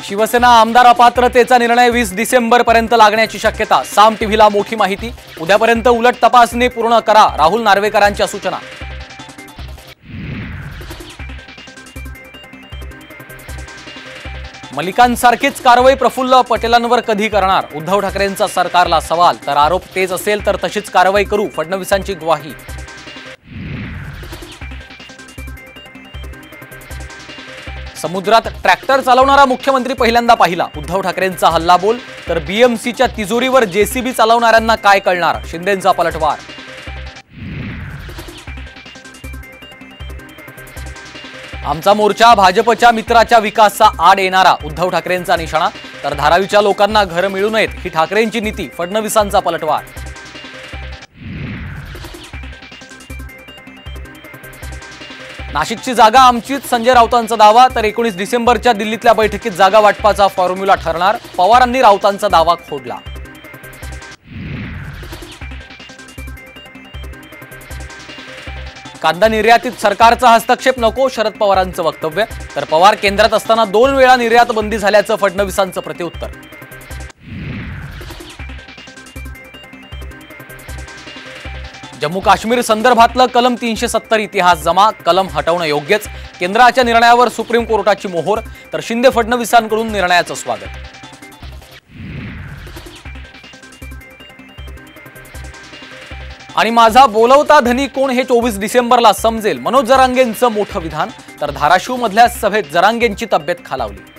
शिवसेना आमदार अपात्रतेचा निर्णय 20 डिसेंबरपर्यंत लागण्याची शक्यता। साम टीव्हीला मोठी माहिती। उद्यापर्यंत उलट तपासणी पूर्ण करा, राहुल नार्वेकरांच्या सूचना। मलिकांसारखीच कारवाई प्रफुल्ल पटेलांवर कधी करणार? उद्धव ठाकरेंचा सरकारला सवाल। तर आरोप तेच असेल तर तशीच कारवाई करू, फडणवीसांची ग्वाही। समुद्रात ट्रॅक्टर चालवणारा मुख्यमंत्री पहिल्यांदा पाहिला, उद्धव ठाकरेंचा हल्लाबोल। तर बीएमसीच्या तिजोरीवर जेसीबी चालवणाऱ्यांना काय कळणार? शिंदेंचा पलटवार। आमचा मोर्चा भाजपच्या मित्राच्या विकासाचा आड येणारा, उद्धव ठाकरेंचा निशाणा। तर धारावीच्या लोकांना घर मिळू नयेत ही ठाकरेंची नीती, फडणवीसांचा पलटवार। नाशिकची जागा आमचीच, संजय राऊतांचा दावा। तर 19 डिसेंबरच्या दिल्लीतल्या बैठकीत जागा वाटपाचा फॉर्म्युला ठरणार, पवारांनी राऊतांचा दावा खोडला। कांदा निर्यातीत सरकारचा हस्तक्षेप नको, शरद पवारांचं वक्तव्य। तर पवार केंद्रात असताना 2 वेळा निर्यात बंदी झाल्याचं फडणवीसांचं प्रत्युत्तर। जम्मू काश्मीर संदर्भातलं कलम 370 इतिहास जमा, कलम हटवणं योग्यच, केंद्राच्या निर्णयावर सुप्रीम कोर्टाची मोहर। तर शिंदे फडणवीसांकडून निर्णयाचं स्वागत। आणि माझा बोलवता धनी कोण हे 24 डिसेंबरला समजेल, मनोज जरांगेंचं मोठं विधान। तर धाराशिव मधल्या सभेत जरांगेंची तब्येत खालावली।